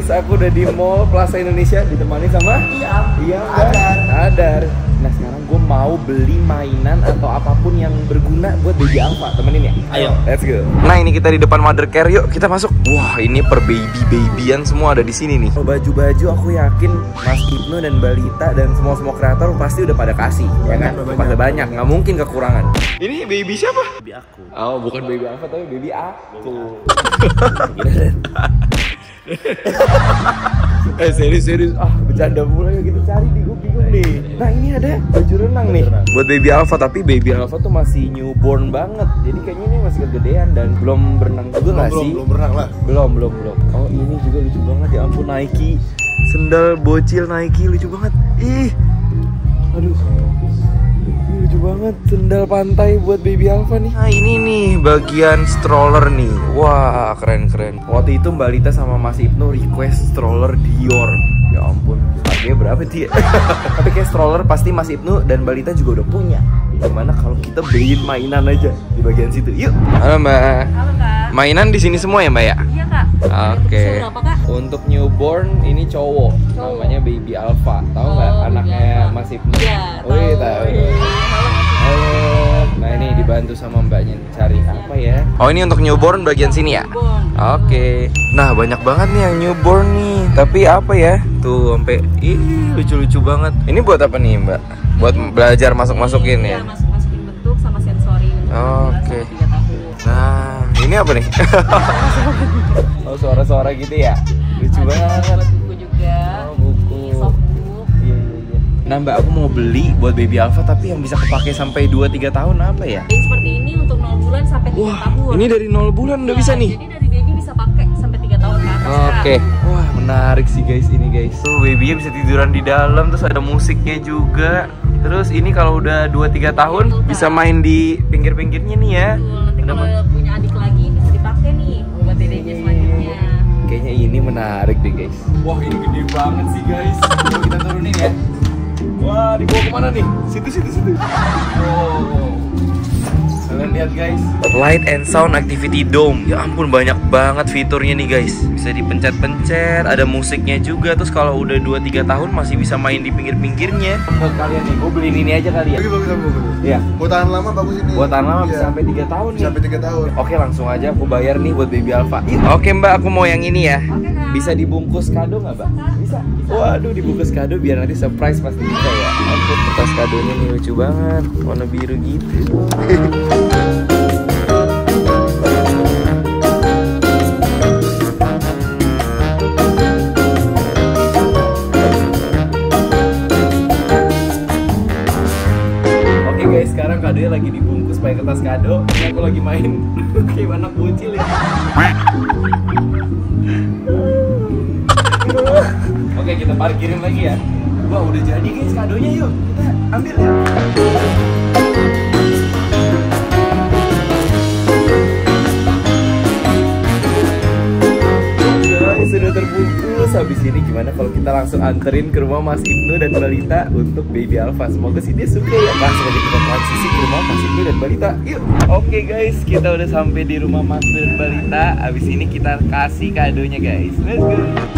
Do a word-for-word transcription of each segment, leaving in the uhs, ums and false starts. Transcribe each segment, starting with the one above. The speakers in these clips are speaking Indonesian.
guys, aku udah di Mall Plaza Indonesia ditemani sama Iya. Iya, Adar. Adar. Nah sekarang gue mau beli mainan atau apapun yang berguna buat baby Alpha. Temenin ya? Ayo. Let's go. Nah ini kita di depan Mother Care, yuk kita masuk. Wah ini per baby-babyan semua ada di sini nih. Baju-baju aku yakin Mas Ibnu dan Balita dan semua-semua kreator pasti udah pada kasih, ya kan? Pada banyak, nggak mungkin kekurangan. Ini baby siapa? Baby aku. Oh bukan baby Alpha tapi baby aku. Eh serius serius ah bercanda mulai kita cari di gue bingung nih. Nah ini ada baju renang nih buat baby Alpha, tapi baby Alpha tuh masih newborn banget, jadi kayaknya ini masih kegedean dan belum berenang juga nggak sih? Belum berenang lah. Belum belum belum. Oh ini juga lucu banget ya ampun, Nike sendal bocil Nike lucu banget. Ih aduh ini lucu banget, sendal pantai buat baby Alpha nih. Nah ini nih bagian stroller nih. Wah keren keren. Waktu itu Mbak Lita sama Mas Ibnu request stroller Dior. Ya ampun harganya berapa sih? Tapi kayak stroller pasti Mas Ibnu dan Mbak Lita juga udah punya. Gimana kalau kita beliin mainan aja di bagian situ? Yuk. Halo Mbak. Halo Kak. Mainan di sini semua ya Mbak ya? Iya Kak. Oke. Untuk berapa Kak? Untuk newborn ini cowok, Cowok. namanya baby Alpha. Tahu nggak Oh, anaknya Baby Alpha. Mas Ibnu? Iya. Wih tahu. Iya. Halo. Nah ini dibantu sama mbaknya cari apa ya? Oh ini untuk newborn bagian sini ya? Newborn. Oke. Nah banyak banget nih yang newborn nih. Tapi apa ya? Tuh sampai ih lucu-lucu banget. Ini buat apa nih Mbak? Buat belajar masuk-masukin ya? Iya, masuk-masukin bentuk sama sensori. Oke. tiga tahun. Nah ini apa nih? Oh suara-suara gitu ya? Lucu Ada banget. buat buku juga. Oh, buku. Ini softbook. Iya iya iya. Nah Mbak aku mau beli buat baby Alpha tapi yang bisa kepake sampai dua tiga tahun apa ya? Yang seperti ini untuk nol bulan sampai tiga Wah tahun. ini dari nol bulan udah Iya, bisa nih? Jadi dari baby bisa pakai sampai tiga tahun ke atas. Oke, Kak. wah menarik sih guys ini guys. Tuh babynya bisa tiduran di dalam, terus ada musiknya juga. Terus ini kalau udah dua tiga tahun Betul, Kak. bisa main di pinggir-pinggirnya nih ya. Betul, nanti Ada kalau apa? punya adik lagi bisa dipakai nih buat dedenya selanjutnya. Kayaknya ini menarik deh guys. Wah ini gede banget sih guys. Coba kita turunin ya. Wah dibawa kemana nih? Situ situ situ. Wow. Kalian lihat guys. Light and Sound Activity Dome. Ya ampun banyak banget fiturnya nih guys. Bisa dipencet-pencet, ada musiknya juga. Terus kalau udah dua tiga tahun masih bisa main di pinggir-pinggirnya. Buat kalian nih, gue beliin ini aja kali ya. Bagus bagus bagus. Iya. Buat tahan lama bagus ini. Buat tahan lama Iya. bisa sampai tiga tahun nih. Sampai tiga tahun. Oke langsung aja aku bayar nih buat baby Alpha. Oke Mbak aku mau yang ini ya. Oke Kak. Bisa dibungkus kado nggak Mbak? Bisa. Waduh dibungkus kado biar nanti surprise pasti bisa ya. Oke kertas kadonya nih lucu banget, warna biru gitu. Oke guys, sekarang kadonya lagi dibungkus pakai kertas kado. Ini aku lagi main kayak anak bocil ya. Oke kita parkirin lagi ya. Wah udah jadi guys kadonya, yuk kita ambil ya. Guys sudah terbungkus. Habis ini gimana kalau kita langsung anterin ke rumah Mas Ibnu dan Balita untuk baby Alpha. Semoga sih dia suka ya. Langsung aja kita transisi ke rumah Mas Ibnu dan Balita. Yuk. Oke guys, kita udah sampai di rumah Mas Ibnu dan Balita. Habis ini kita kasih kadonya guys. Let's go.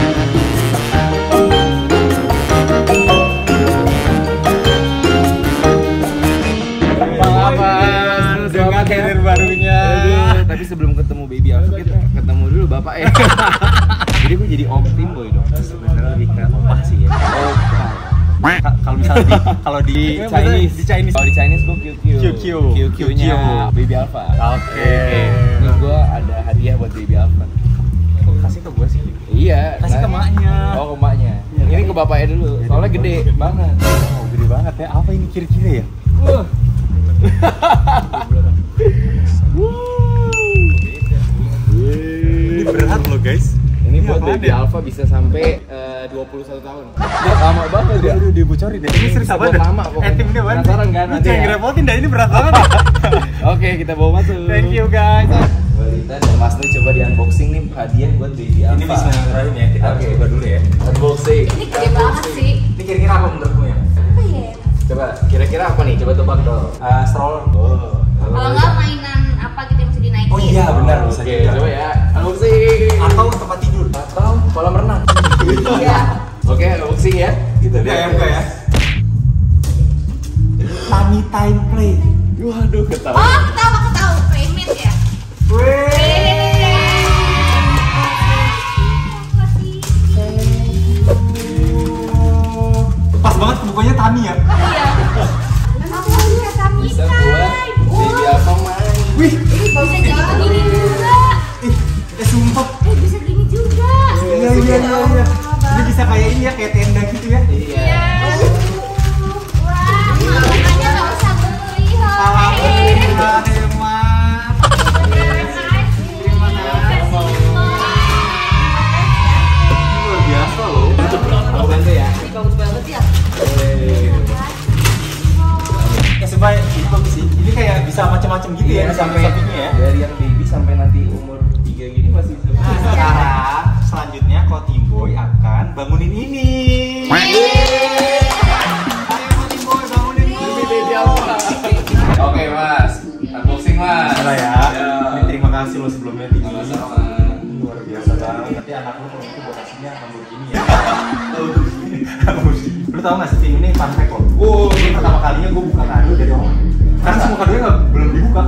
Dengan hair barunya. Aduh, tapi sebelum ketemu baby Alpha kita ketemu dulu bapak ya. Jadi gue jadi om tim boy dong. Sebenarnya lebih ke opah sih ya. Opa. Ka- Kalau misalnya di kalau di Chinese, di Chinese. Kalau di Chinese gue Q Q. Q Q. Q Q-nya baby Alpha. Oke. Terus gue ada hadiah buat baby Alpha. Kok kasih ke gue sih? Iya. Kasih ke nah- maknya. Oh ke maknya. Iya, Ini kan? ke bapaknya dulu. Soalnya gede banget. Oh, gede banget ya. Apa ini kira-kira ya? Uh. Ini berat loh guys. Ini Ini buat apaan baby ya? Alpha bisa sampai eh, dua puluh satu tahun. Lama banget ya. Udah dibocorin deh. Ini serius apa Buat dah? lama pokoknya. Eh tim ini apa? Penasaran kan nanti Jangan ya? ngerepotin dah, ini berat banget. Oke, kita bawa masuk. Thank you guys. Balita dan Mas Nu coba di unboxing nih hadiah buat baby Alpha. Ini bismillahirrahmanirrahim ya. Kita Oke. coba dulu ya. Unboxing. Ini gede banget sih. Ini kira-kira apa menurutmu ya? Apa ya? Coba kira-kira apa nih? Coba tebak dong. Uh, stroller. Oh. Kalau nggak mainan apa gitu yang mesti dinaikin. Oh iya benar bisa Oke, juga. coba ya. Unboxing. Atau tempat tidur. Atau kolam renang. Iya. Oke, unboxing ya. Kita Buka ya, buka ya. Tami Time Play. Waduh, ketawa. Oh, ketawa ketawa Playmate ya. Pas banget bukunya Tami ya. Iya. Aku bisa kami. Bisa buat baby apa main. Wih, Bisa jadi gini juga. ih, eh sumpah. Eh bisa gini juga. Iya iya iya iya. Ini bisa kayak ini ya, kayak tenda gitu ya. Iya. Wah, makanya nggak usah beli. Alhamdulillah, hemat. Terima kasih. Luar biasa loh. Aku bantu ya. Bagus banget ya. Ya sebaik ini bagus sih. Ini kayak bisa macam-macam gitu ya, sampai sampingnya ya. Dari yang baby sampai nanti umur tiga gini masih bisa. Nah, sekarang selanjutnya Cotton Boy akan bangunin ini. Ayo Cotton Boy bangunin ini. Baby apa? Oke mas, unboxing mas. Salah ya. Ini terima kasih lo sebelumnya Timi. Sama-sama. Luar biasa banget. Nanti anak lo kalau itu gue kasihnya Lamborghini ya. Lamborghini. Lu tau gak sih Tim, ini fun fact kok. Wow, Ini pertama kalinya gue buka kado dari orang. Karena semua kadonya nggak belum dibuka.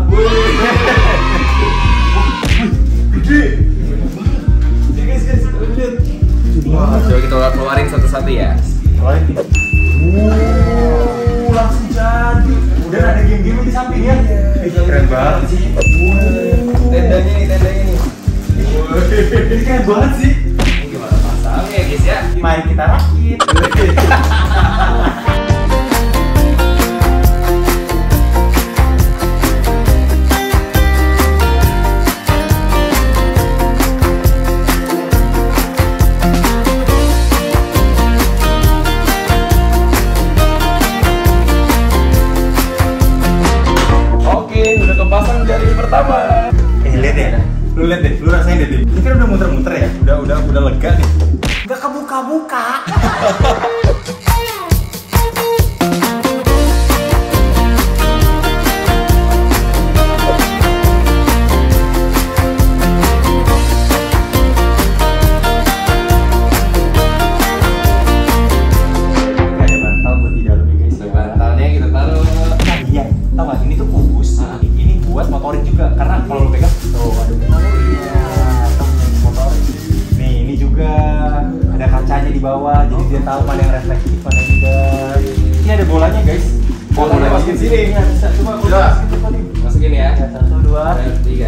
Gede. guys, guys, lihat. Wah, coba kita keluarin satu-satu ya. Keluarin Tim. Wuh, langsung jadi. Udah ada game-game di samping ya. Keren banget sih. Tendanya nih, tendanya nih. Ini keren banget sih. Ini gimana pasangnya guys ya? Mari kita rakit. Oke, udah kepasang jari pertama. Eh lihat deh, lu lihat deh, lu rasain deh, Dim. Ini kan udah muter-muter ya, udah udah udah lega nih. Gak kebuka-buka. Gak ada bantal buat di dalamnya guys. Bantalnya kita taruh. Nah iya, tau gak? Ini tuh kubus. Ini buat motorik juga, karena kalau lo pegang, tuh ada motoriknya, motorik. Nih ini juga ada kacanya di bawah, jadi dia tahu mana yang reflektif, mana yang tidak. Ini ada bolanya guys. Bolanya bolanya masukin sini. Iya, bisa. Coba aku Coba. masukin, coba nih. Masukin ya. Ya, satu, dua. Tiga.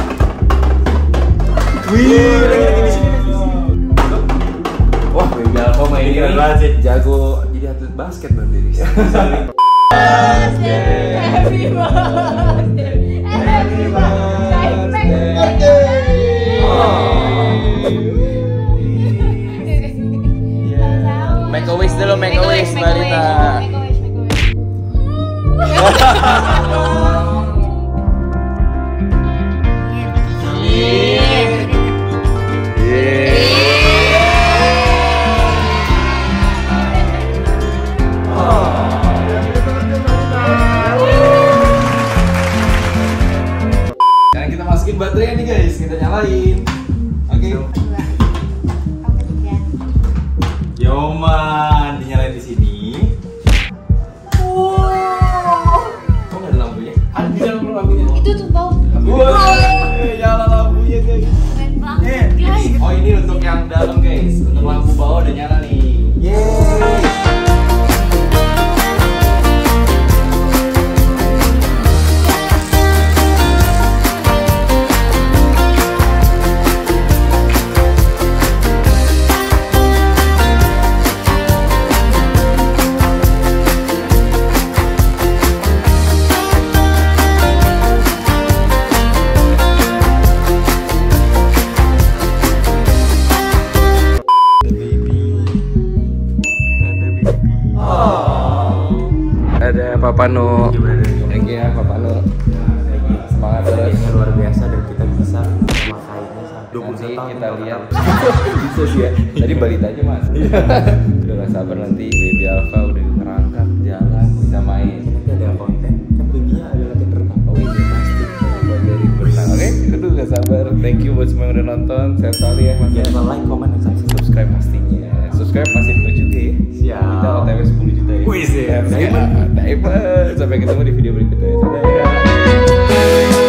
Wih, lagi lagi di sini, lagi di sini. Wah, baby Alpha main Ini ini keren banget sih. jago jadi atlet basket nanti. Happy birthday. Happy birthday. Make a wish dulu, make a wish, Mbak Rita. Make a wish, make a wish. Sekarang kita masukin baterainya nih guys, kita nyalain. Oke. Yoman, dinyalain di sini. Kok nggak ada lampunya? Ada di dalam lampunya. Itu tuh bau. Wah, nyala lampunya guys. Keren banget, Eh, guys. Oh ini untuk yang dalam guys, untuk lampu bawah udah nyala nih. Yeay. Ada Papa No. Thank you ya Papa No. Semangat terus. Ini luar biasa dan kita bisa memakainya sampai dua puluh Nanti tahun kita kalau lihat. kata- Bisa sih ya. Tadi balita aja mas. Udah gak sabar nanti baby Alpha udah terangkat jalan bisa main. Nanti ada konten kan babynya ada latihan renang. Oh iya pasti. Dari berenang. Oke, itu gak sabar. Thank you buat semua yang udah nonton. Sehat selalu ya mas. Jangan lupa like, comment, dan subscribe. Subscribe pastinya. Subscribe pasti terus juga ya. Siap. Kita O T W sepuluh juta ya. Wih, siap. Diamond. Diamond. Sampai ketemu di video berikutnya. Dadah.